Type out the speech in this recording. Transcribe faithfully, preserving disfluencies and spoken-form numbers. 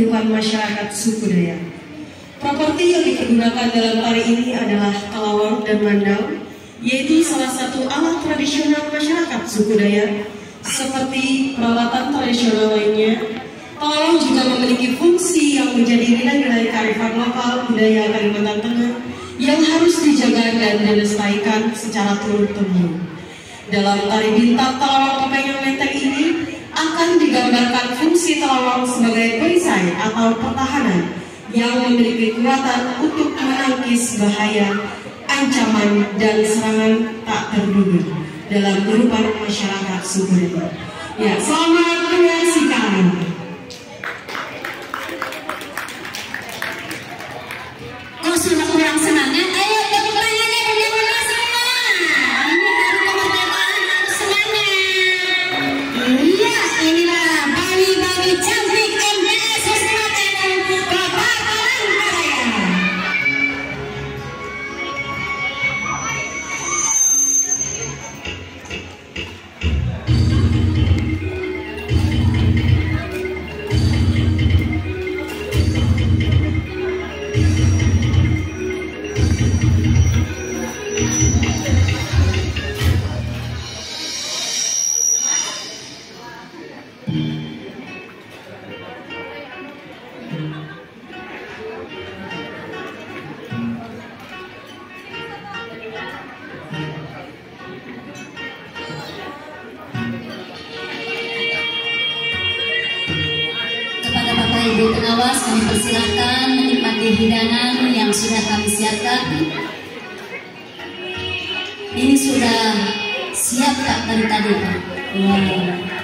kehidupan masyarakat suku Dayak. Properti yang digunakan dalam tari ini adalah kelawar dan mandau, yaitu salah satu alat tradisional masyarakat suku Dayak. Seperti peralatan tradisional lainnya, kelawar juga memiliki fungsi yang menjadi nilai-nilai kearifan lokal budaya Kalimantan Tengah yang harus dijaga dan dilestarikan secara turun-temurun. Dalam tari bintang telawang Topeng Menteng ini akan digambarkan fungsi telawang sebagai perisai atau pertahanan yang memiliki kekuatan untuk menangkis bahaya, ancaman, dan serangan tak terduga dalam kehidupan masyarakat suku Dayak. Ya, selamat menyaksikan. Oh, sudah kurang semangat. Ayo tepuk tangannya bunda-bunda semua. Ini baru kemerdekaan, harus semangat. Iya, inilah bayi-bayi cantik M T S Wismaten Kebakaran Karya. Ibu pengawas, kami persilakan menikmati hidangan yang sudah kami siapkan. Ini sudah siap Kak dari tadi Pak. Wow.